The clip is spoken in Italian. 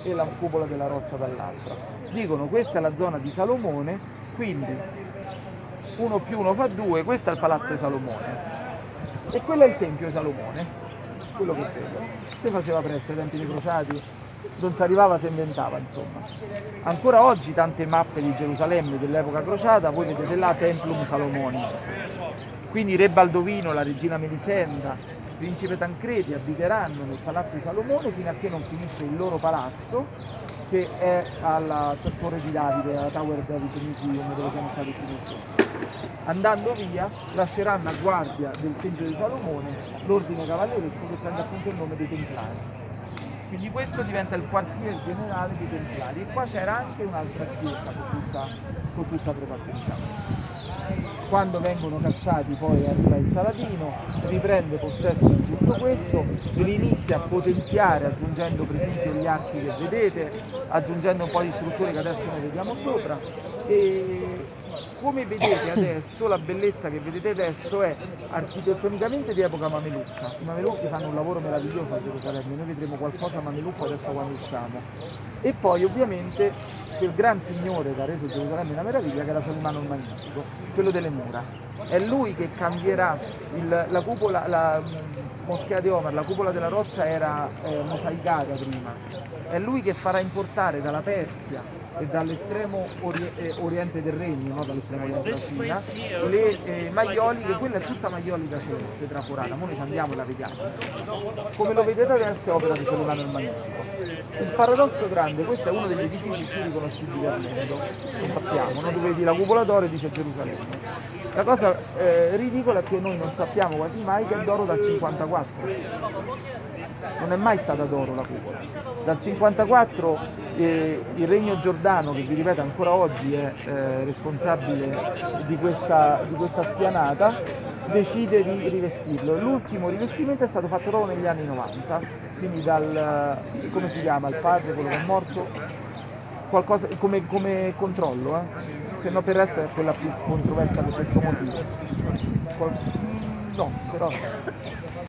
e la cupola della roccia dall'altra. Dicono questa è la zona di Salomone, quindi 1 più 1 fa 2, questo è il palazzo di Salomone e quello è il tempio di Salomone, quello che credo. Si faceva presto ai tempi dei crociati, non si arrivava, si inventava, insomma. Ancora oggi tante mappe di Gerusalemme dell'epoca crociata, voi vedete là Templum Salomonis. Quindi re Baldovino, la regina Melisenda, il principe Tancredi abiteranno nel palazzo di Salomone fino a che non finisce il loro palazzo, che è alla Torre di Davide, alla Tower David Museum, dove siamo stati più giorni. Andando via lasceranno a guardia del Tempio di Salomone l'ordine cavalleresco che prende appunto il nome dei Templari. Quindi questo diventa il quartiere generale dei Templari e qua c'era anche un'altra chiesa con tutta probabilità. Quando vengono cacciati poi arriva il Saladino, riprende possesso di tutto questo, li inizia a potenziare aggiungendo per esempio gli archi che vedete, aggiungendo un po' di strutture che adesso noi vediamo sopra e come vedete adesso la bellezza che vedete adesso è architettonicamente di epoca mamelucca. I mamelucchi fanno un lavoro meraviglioso a Gerusalemme, noi vedremo qualcosa mamelucco adesso quando usciamo. E poi ovviamente quel gran signore che ha reso Gerusalemme una meraviglia che era Solimano il Magnifico, quello delle mura. È lui che cambierà la cupola, la moschea di Omar, la cupola della roccia era mosaicata prima. È lui che farà importare dalla Persia e dall'estremo oriente del regno, no? Dall'estremo oriente della Cina, le maioliche, quella è tutta maiolica celeste traforata, ora noi ci andiamo e la vediamo. Come lo vedete adesso è opera di Solimano il Magnifico. Il paradosso grande, questo è uno degli edifici più riconoscibili al mondo, lo sappiamo, no? Dove vedi la cupola d'oro e dice Gerusalemme. La cosa ridicola è che noi non sappiamo quasi mai che è d'oro dal 54. Non è mai stata d'oro la cupola. Dal 54 il Regno Giordano, che vi ripeto ancora oggi è responsabile di questa spianata, decide di rivestirlo. L'ultimo rivestimento è stato fatto proprio negli anni 90, quindi dal, come si chiama, il padre, quello che è morto, qualcosa come controllo, se no per il resto è quella più controversa per questo motivo. No, però